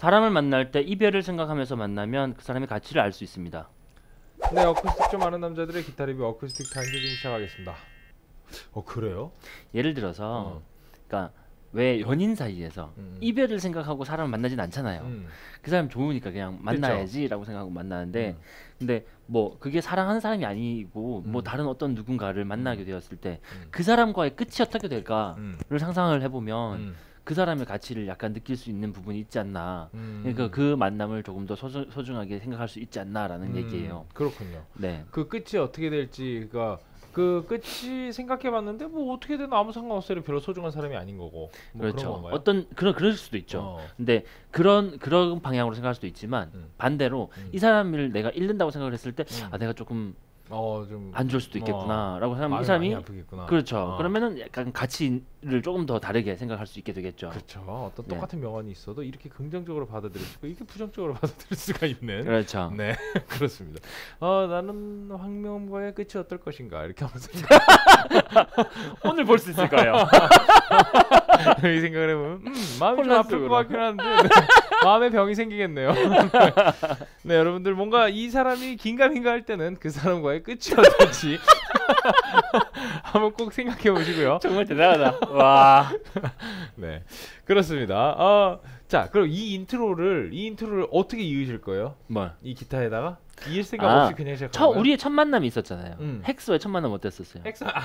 사람을 만날 때 이별을 생각하면서 만나면 그 사람의 가치를 알 수 있습니다. 네, 어쿠스틱 좀 아는 남자들의 기타 리뷰 어쿠스틱 타임즈 지금 시작하겠습니다. 그래요? 예를 들어서 그러니까 왜 연인 사이에서 이별을 생각하고 사람을 만나진 않잖아요. 그 사람 좋으니까 그냥 만나야지라고 생각하고 만나는데 근데 뭐 그게 사랑하는 사람이 아니고 뭐 다른 어떤 누군가를 만나게 되었을 때 그 사람과의 끝이 어떻게 될까를 상상을 해보면 그 사람의 가치를 약간 느낄 수 있는 부분이 있지 않나. 그러니까 그 만남을 조금 더 소중하게 생각할 수 있지 않나라는 얘기예요. 그렇군요. 네. 그 끝이 어떻게 될지가 그 끝이 생각해봤는데 뭐 어떻게 되나 아무 상관없어요. 별로 소중한 사람이 아닌 거고. 뭐 그렇죠. 그런 건가요? 어떤 그럴 수도 있죠. 근데 그런 방향으로 생각할 수도 있지만 반대로 이 사람을 내가 잃는다고 생각을 했을 때 아 내가 조금 좀 안 좋을 수도 있겠구나라고 생각하면 이 마음이 사람이 많이 아프겠구나. 그렇죠. 그러면은 약간 가치를 조금 더 다르게 생각할 수 있게 되겠죠. 그렇죠. 어떤 네. 똑같은 명언이 있어도 이렇게 긍정적으로 받아들일 수가 이렇게 부정적으로 받아들일 수가 있는. 그렇죠. 네, 그렇습니다. 나는 황명과의 끝이 어떨 것인가 이렇게 하면서 오늘 볼 수 있을까요? 이 생각을 해보면 마음이 좀 아플 혼란스러워. 것 같긴 한데 네, 마음에 병이 생기겠네요. 네, 여러분들 뭔가 이 사람이 긴가민가 할 때는 그 사람과의 끝이 어떨지 한번 꼭 생각해 보시고요. 정말 대단하다. 와. 네, 그렇습니다. 자, 그럼 이 인트로를 어떻게 이으실 거예요? 뭘? 이 기타에다가 이을 생각 없이 그냥 시작하는 우리의 첫 만남이 있었잖아요. 헥스와의 첫 만남 어땠었어요?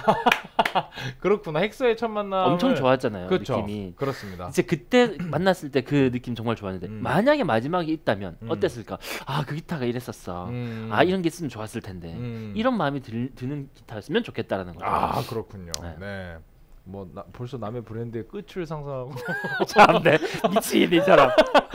그렇구나. 헥스의 첫 만남 엄청 좋았잖아요. 그렇죠. 느낌이. 그렇습니다. 이제 그때 만났을 때 그 느낌 정말 좋았는데 만약에 마지막이 있다면 어땠을까? 아, 그 기타가 이랬었어. 아, 이런 게 있으면 좋았을 텐데. 이런 마음이 드는 기타였으면 좋겠다라는 거죠. 그렇군요. 네. 뭐 벌써 남의 브랜드의 끝을 상상하고 참네. 미친 이 사람.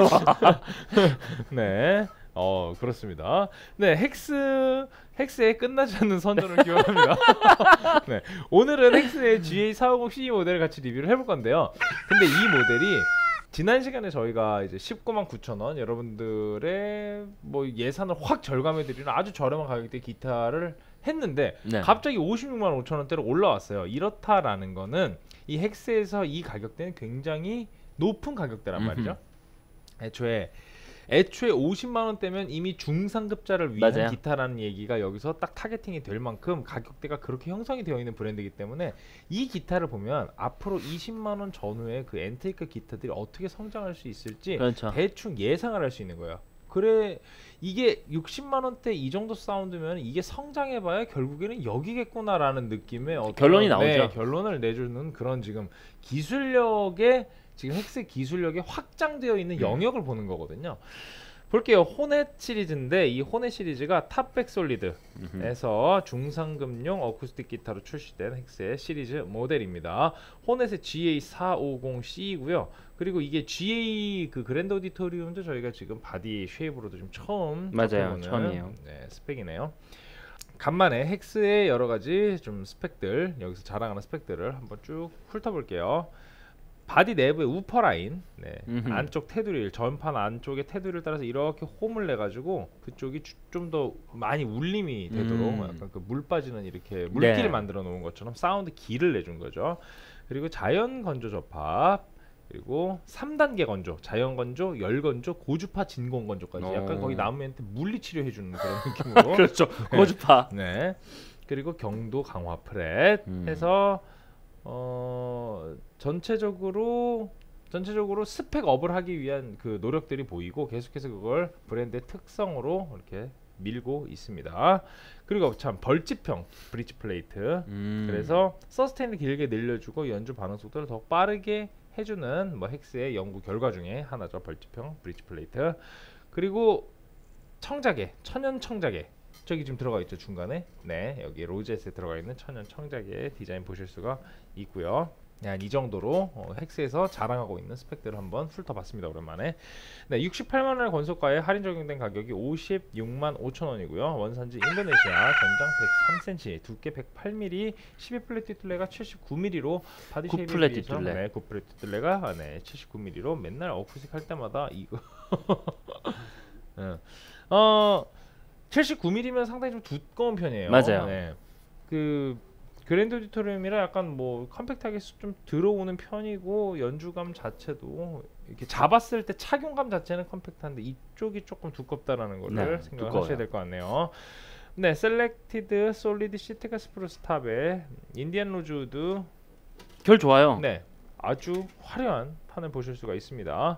네. 그렇습니다. 네, 헥스의 끝나지 않는 선전을 기원합니다. 네, 오늘은 헥스의 GA450CE 모델을 같이 리뷰를 해볼 건데요. 근데 이 모델이 지난 시간에 저희가 이제 199,000원 여러분들의 뭐 예산을 확 절감해드리는 아주 저렴한 가격대 기타를 했는데 갑자기 56만 5천 원대로 올라왔어요. 이렇다라는 거는 이 헥스에서 이 가격대는 굉장히 높은 가격대란 말이죠. 애초에 50만 원대면 이미 중상급자를 위한 맞아요. 기타라는 얘기가 여기서 딱 타겟팅이 될 만큼 가격대가 그렇게 형성이 되어 있는 브랜드이기 때문에 이 기타를 보면 앞으로 20만 원 전후의 그 엔트리급 기타들이 어떻게 성장할 수 있을지 그렇죠. 대충 예상을 할 수 있는 거예요. 그래, 이게 60만 원대 이 정도 사운드면 이게 성장해봐야 결국에는 여기겠구나라는 느낌의 결론이 나오죠. 네, 결론을 내주는 그런 지금 기술력의 지금 헥스 기술력이 확장되어 있는 영역을 보는 거거든요. 볼게요. 호넷 시리즈인데 이 호넷 시리즈가 탑백 솔리드에서 중상급용 어쿠스틱 기타로 출시된 헥스의 시리즈 모델입니다. 호넷의 GA450C이고요. 그리고 이게 GA 그 그랜드 오디토리움도 저희가 지금 바디 쉐입으로도 좀 처음 맞아요. 처음이에요. 네, 스펙이네요. 간만에 헥스의 여러 가지 좀 스펙들 여기서 자랑하는 스펙들을 한번 쭉 훑어볼게요. 바디 내부의 우퍼 라인, 안쪽 테두리, 전판 안쪽의 테두리를 따라서 이렇게 홈을 내 가지고 그쪽이 좀 더 많이 울림이 되도록 약간 그 물 빠지는 이렇게 물길을 만들어 놓은 것처럼 사운드 길을 내준 거죠. 그리고 자연 건조 접합, 그리고 3단계 건조, 자연 건조, 열 건조, 고주파 진공 건조까지 약간 거기 나무한테 물리 치료해 주는 그런 느낌으로. 그렇죠. 고주파. 네. 그리고 경도 강화 프렛 해서 전체적으로 스펙 업을 하기 위한 그 노력들이 보이고 계속해서 그걸 브랜드의 특성으로 이렇게 밀고 있습니다. 그리고 참 벌집형 브릿지 플레이트. 그래서 서스테인을 길게 늘려주고 연주 반응 속도를 더 빠르게 해주는 뭐 헥스의 연구 결과 중에 하나죠. 벌집형 브릿지 플레이트. 그리고 청자개, 천연 청자개. 저기 지금 들어가 있죠, 중간에. 네, 여기 로젯에 들어가 있는 천연 청자개 디자인 보실 수가 있고요. 네, 이 정도로 헥스에서 자랑하고 있는 스펙들을 한번 훑어봤습니다. 오랜만에. 네, 68만 원의 권속가에 할인 적용된 가격이 56만 5천 원이고요. 원산지 인도네시아, 전장 103cm, 두께 108mm, 12플랫 뒷둘레가 79mm로 바디 쉐입에 비해서 9플랫 뒷둘레가 79mm로 맨날 어쿠스틱 할 때마다 이거 79mm면 상당히 좀 두꺼운 편이에요. 맞아요. 네. 그 그랜드 오디토리움이라 약간 뭐 컴팩트하게 좀 들어오는 편이고 연주감 자체도 이렇게 잡았을 때 착용감 자체는 컴팩트한데 이쪽이 조금 두껍다라는 거를 생각하셔야 될 것 같네요. 네, 셀렉티드 솔리드 시트가 스프루스 탑에 인디안 로즈우드 결 좋아요. 네, 아주 화려한 판을 보실 수가 있습니다.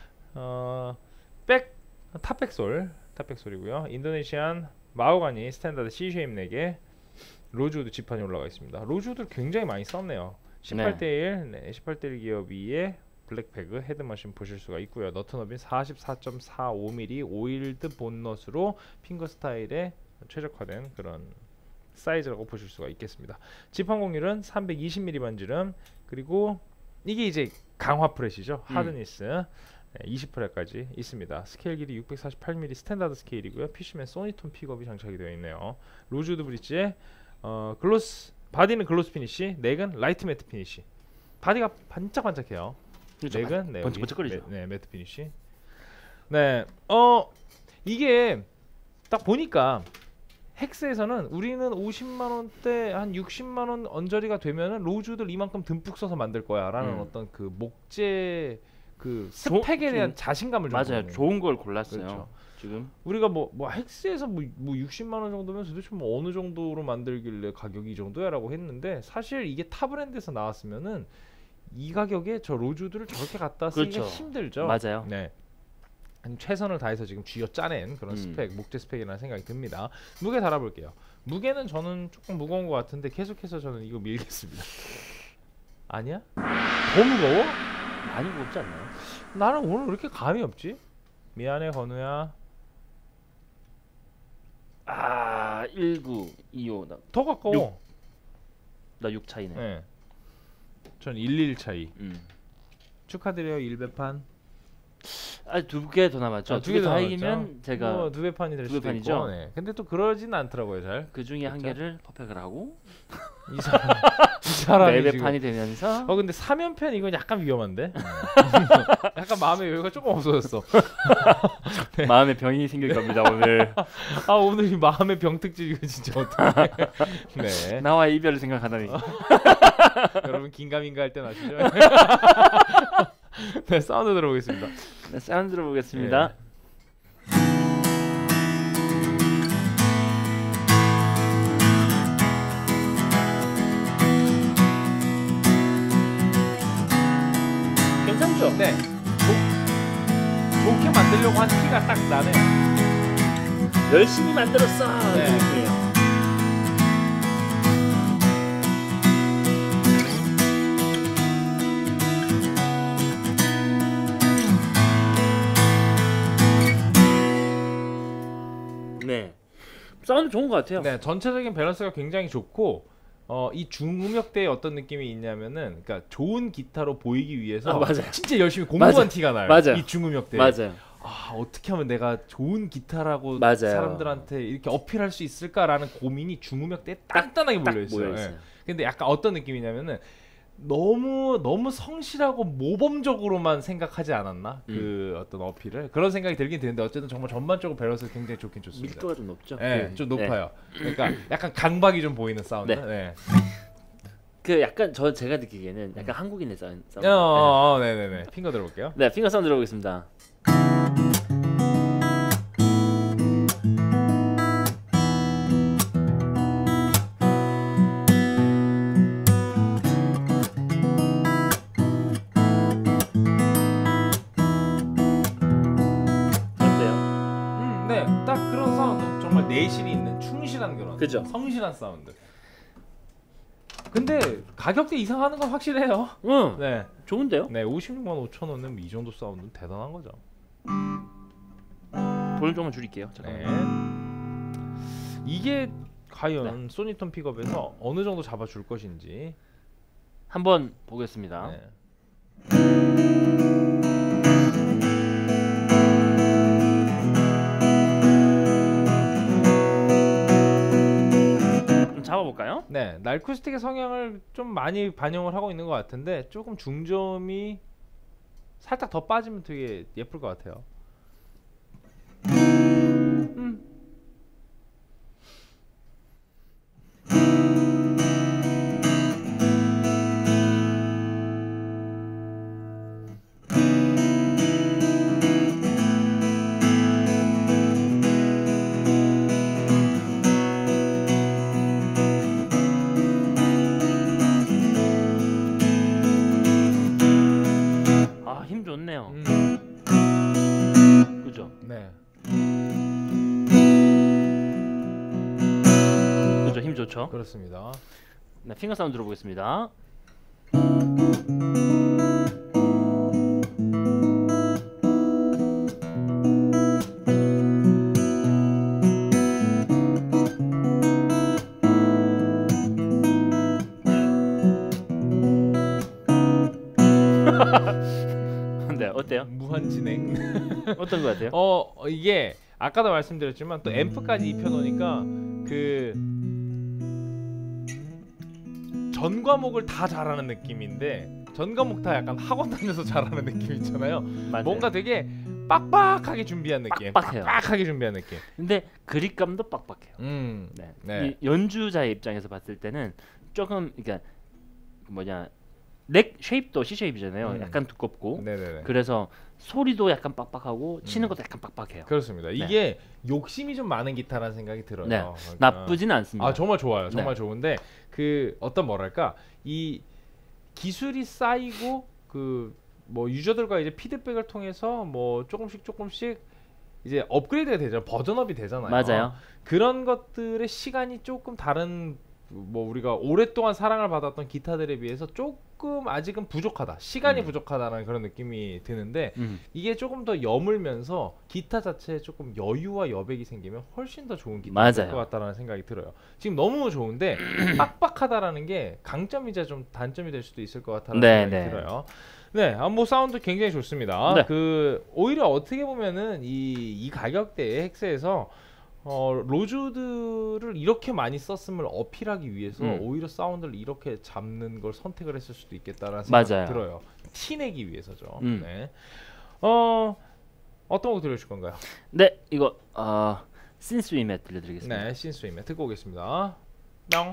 탑백솔이고요. 인도네시안 마호가니 스탠다드 C 쉐입 4개, 로즈우드 지판이 올라가 있습니다. 로즈우드를 굉장히 많이 썼네요. 18대1 18대1 기어비의 블랙패그 헤드머신 보실 수가 있고요. 너트너빈 44.45mm 오일드 본넛으로 핑거 스타일에 최적화된 그런 사이즈라고 보실 수가 있겠습니다. 지판 공률은 320mm 반지름, 그리고 이게 이제 강화 프렛이죠. 하드니스 20프렛까지 있습니다. 스케일 길이 648mm 스탠다드 스케일이고요. 피쉬맨 소니톤 픽업이 장착이 되어 있네요. 로즈우드 브릿지에 글로스, 바디는 글로스 피니시, 넥은 라이트 매트 피니시. 바디가 반짝반짝해요. 그렇죠. 넥은 네, 번쩍번쩍거리죠. 네, 매트 피니시. 네, 이게 딱 보니까 헥스에서는 우리는 50만 원대 한 60만 원 언저리가 되면은 로즈우드를 이만큼 듬뿍 써서 만들 거야라는 어떤 그 목재 그 스펙에 대한 자신감을 좀 맞아요. 좋은 걸 골랐어요. 그렇죠. 지금 우리가 뭐 헥스에서 뭐 60만 원 정도면 도대체 뭐 어느 정도로 만들길래 가격이 이 정도야라고 했는데, 사실 이게 타 브랜드에서 나왔으면은 이 가격에 저 로즈우드를 저렇게 갖다 쓰기가 그렇죠. 힘들죠. 맞아요. 네. 최선을 다해서 지금 쥐어 짜낸 그런 스펙, 목재 스펙이라는 생각이 듭니다. 무게 달아볼게요. 무게는 저는 조금 무거운 것 같은데 계속해서 저는 이거 밀겠습니다. 아니야? 더 무거워? 많이 무겁지 않나요? 나는 오늘 왜 이렇게 감이 없지? 미안해 건우야. 19, 25. 더 가까워. 나 6 차이네. 네. 전 11 차이. 음. 축하드려요 1배판. 2개 더 남았죠. 2개 더 이기면 제가 뭐 2배판이 될 수도 배판이죠? 있고. 네. 근데 또 그러진 않더라고요 잘. 그 중에 한 그렇죠? 개를 퍼펙을 하고 이 사람이 4배판이 되면서 근데 3연패는 이건 약간 위험한데. 약간 마음의 여유가 조금 없어졌어. 마음에 병이 생길 겁니다 오늘. 오늘 이 마음의 병 특집 이거 진짜 어떡해. 네. 나와 이별을 생각하다니. 여러분 긴가민가 할 땐 아시죠? 네, 사운드 들어보겠습니다. 네, 사운드 들어보겠습니다. 괜찮죠? 네. 좋게 만들려고 한 티가 딱 나네요. 열심히 만들었어. 네. 느낌이에요. 네. 사운드 좋은 것 같아요. 네, 전체적인 밸런스가 굉장히 좋고, 이 중음역대에 어떤 느낌이 있냐면은, 그러니까 좋은 기타로 보이기 위해서 맞아요. 진짜 열심히 공부한 맞아요. 티가 나요. 맞아요. 이 중음역대. 맞아요. 어떻게 하면 내가 좋은 기타라고 맞아요. 사람들한테 이렇게 어필할 수 있을까라는 고민이 중음역대에 단단하게 몰려 있어요. 네. 근데 약간 어떤 느낌이냐면은 너무 성실하고 모범적으로만 생각하지 않았나? 그 어떤 어필을 그런 생각이 들긴 드는데 어쨌든 정말 전반적으로 밸런스 굉장히 좋긴 좋습니다. 밀도가 좀 높죠. 네, 좀 높아요. 그러니까 약간 강박이 좀 보이는 사운드. 네. 네. 그 약간 제가 느끼기에는 약간 한국인의 사운드. 네네네. 핑거 들어볼게요. 네, 핑거 사운드 들어보겠습니다. 네, 딱 그런 사운드. 정말 내실이 있는 충실한 그런. 그죠? 성실한 사운드. 근데 가격대 이상하는 건 확실해요. 응. 네. 좋은데요? 네, 56만 5천 원은 이 정도 사운드는 대단한 거죠. 돈을 조금 줄일게요. 잠깐만요. 네. 이게 과연 소니톤 픽업에서 어느 정도 잡아줄 것인지 한번 보겠습니다. 네. 잡아볼까요? 네, 날쿠스틱의 성향을 좀 많이 반영을 하고 있는 것 같은데 조금 중저음이 살짝 더 빠지면 되게 예쁠 것 같아요. 그렇죠. 그렇습니다. 네, 핑거 사운드 들어보겠습니다. 네, 어때요? 무한 진행. 어떤 거 같아요? 이게 아까도 말씀드렸지만 또 앰프까지 입혀놓으니까 그 전 과목을 다 잘하는 느낌인데 전 과목 다 약간 학원 다녀서 잘하는 느낌 있잖아요. 맞아요. 뭔가 되게 빡빡하게 준비한 느낌. 빡빡해요. 빡빡하게 준비한 느낌. 근데 그립감도 빡빡해요. 네. 이 연주자의 입장에서 봤을 때는 조금 그러니까 넥 쉐입도 C 쉐입이잖아요. 약간 두껍고. 네네네. 그래서 소리도 약간 빡빡하고 치는 것도 약간 빡빡해요. 그렇습니다. 네. 이게 욕심이 좀 많은 기타라는 생각이 들어요. 네. 그러니까. 나쁘진 않습니다. 정말 좋아요. 정말 네. 좋은데 그 어떤 뭐랄까 이 기술이 쌓이고 그 뭐 유저들과 이제 피드백을 통해서 뭐 조금씩 이제 업그레이드가 되잖아요. 버전업이 되잖아요. 맞아요. 그런 것들의 시간이 조금 다른 뭐 우리가 오랫동안 사랑을 받았던 기타들에 비해서 조금 아직은 부족하다. 시간이 부족하다는 그런 느낌이 드는데 이게 조금 더 여물면서 기타 자체에 조금 여유와 여백이 생기면 훨씬 더 좋은 기타가 될 것 같다는 생각이 들어요. 지금 너무 좋은데 빡빡하다라는 게 강점이자 좀 단점이 될 수도 있을 것 같다는 생각이 들어요. 네, 뭐 사운드 굉장히 좋습니다. 네. 그 오히려 어떻게 보면은 이 가격대의 헥스에서 로즈우드를 이렇게 많이 썼음을 어필하기 위해서 오히려 사운드를 이렇게 잡는 걸 선택을 했을 수도 있겠다라는 생각이 들어요. 티내기 위해서죠. 네. 어떤 곡 들려줄 건가요? 네, 이거 Since We Met 들려드리겠습니다. 네, Since We Met 듣고 오겠습니다. 뿅.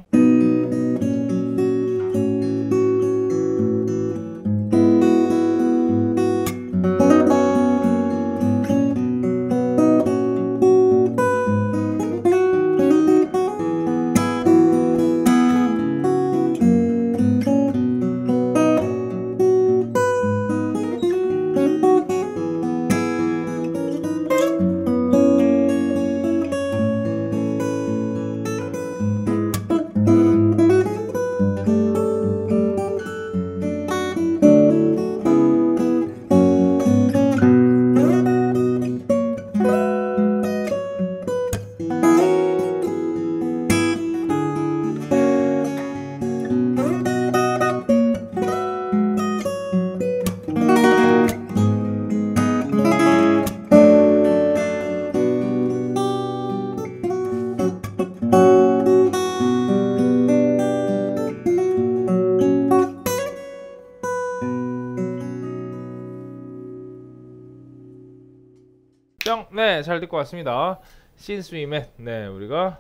네, 잘 듣고 왔습니다. Since We Met. 네, 우리가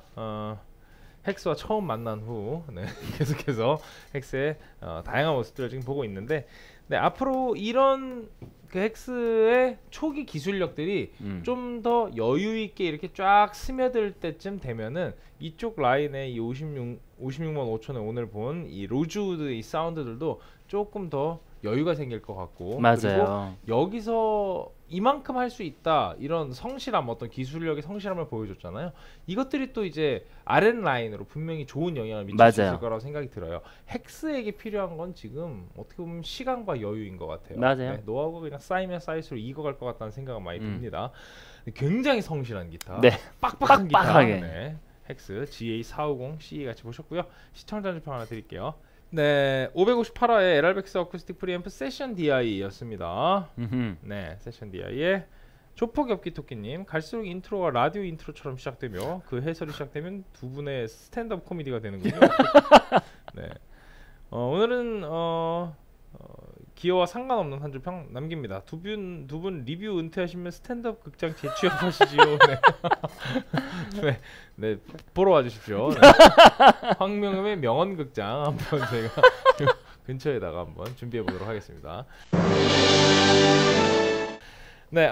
헥스와 처음 만난 후 계속해서 헥스의 다양한 모습들을 지금 보고 있는데, 네, 앞으로 이런 그 헥스의 초기 기술력들이 좀 더 여유 있게 이렇게 쫙 스며들 때쯤 되면은 이쪽 라인의 이 56만 5천에 오늘 본 이 로즈우드 이 사운드들도 조금 더 여유가 생길 것 같고, 맞아요. 그리고 여기서 이만큼 할 수 있다, 이런 성실함, 어떤 기술력의 성실함을 보여줬잖아요. 이것들이 또 이제 R&D 라인으로 분명히 좋은 영향을 미칠 수 있을 거라고 생각이 들어요. 헥스에게 필요한 건 지금 어떻게 보면 시간과 여유인 것 같아요. 맞아요. 네, 노하우가 그냥 쌓이면 쌓일수록 익어갈 것 같다는 생각은 많이 듭니다. 굉장히 성실한 기타, 네. 빡빡한 빡빡하게. 기타. 네. 헥스 GA450CE 같이 보셨고요. 시청자 전평 하나 드릴게요. 네, 558화의 LR백스 어쿠스틱 프리앰프 세션 DI였습니다. 네, 세션 DI의 조폭엽기 토끼님, 갈수록 인트로가 라디오 인트로처럼 시작되며 그 해설이 시작되면 두 분의 스탠드업 코미디가 되는군요. 네, 오늘은 기여와 상관없는 한 줄 평 남깁니다. 두 분 리뷰 은퇴하시면 스탠드업 극장 재취업하시지요. 네. 네, 보러 와주십시오. 네. 황명음의 명언극장 한번 제가 근처에다가 한번 준비해 보도록 하겠습니다. 네,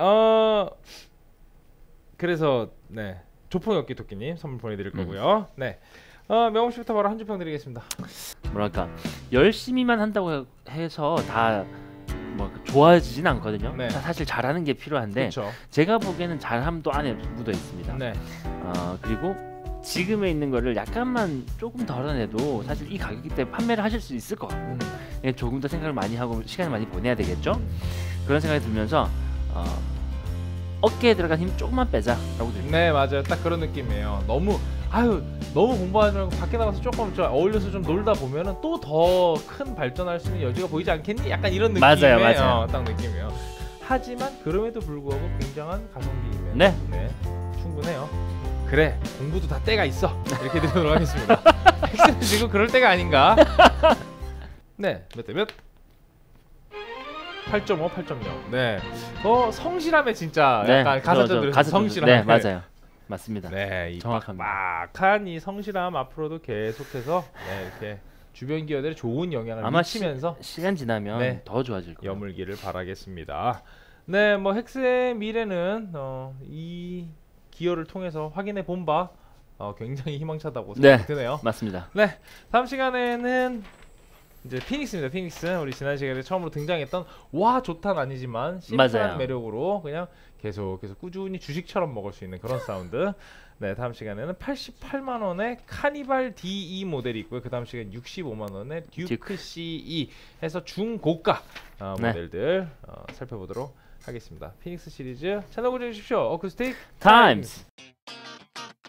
그래서 네, 조폭엽기 토끼님 선물 보내드릴 거고요. 네. 명호 씨부터 바로 한 줄 평 드리겠습니다. 뭐랄까 열심히만 한다고 해서 다 뭐 좋아지진 않거든요. 네. 사실 잘하는 게 필요한데 그쵸. 제가 보기에는 잘함도 안에 묻어 있습니다. 네. 그리고 지금에 있는 거를 약간만 조금 덜어내도 사실 이 가격대 때문에 판매를 하실 수 있을 것 같고 조금 더 생각을 많이 하고 시간을 많이 보내야 되겠죠. 그런 생각이 들면서 어깨에 들어간 힘 조금만 빼자라고 드립니다. 네, 맞아요. 딱 그런 느낌이에요. 너무 공부하지 말고 밖에 나가서 조금 어울려서 좀 놀다 보면은 또 더 큰 발전할 수 있는 여지가 보이지 않겠니? 약간 이런 느낌이에요. 맞아요. 딱 느낌이에요. 하지만 그럼에도 불구하고 굉장한 가성비이면 네, 충분해요. 그래, 공부도 다 때가 있어. 이렇게 드리도록 하겠습니다. 엑스는 지금 그럴 때가 아닌가? 네, 몇 대 몇? 8.5, 8.0. 네, 성실함에 진짜 약간 가산점들에서 성실함. 네, 맞아요. 맞습니다. 네, 이 정확합니다. 빡빡한 이 성실함 앞으로도 계속해서 이렇게 주변 기업들에 좋은 영향을 미치면서 시간 지나면 더 좋아질 거예요. 여물기를 바라겠습니다. 네, 뭐 헥스의 미래는 이 기여를 통해서 확인해 본 바 굉장히 희망차다고 생각이 드네요. 맞습니다. 네, 다음 시간에는 이제 피닉스입니다. 피닉스 우리 지난 시간에 처음으로 등장했던 와 좋다는 아니지만 심플한 매력으로 그냥 계속해서 꾸준히 주식처럼 먹을 수 있는 그런 사운드. 네, 다음 시간에는 88만 원의 카니발 DE 모델이 있고요. 그 다음 시간 65만 원의 듀크 CE 해서 중고가 모델들 살펴보도록 하겠습니다. 피닉스 시리즈 채널 고정해 주십시오. 어쿠스틱 타임스.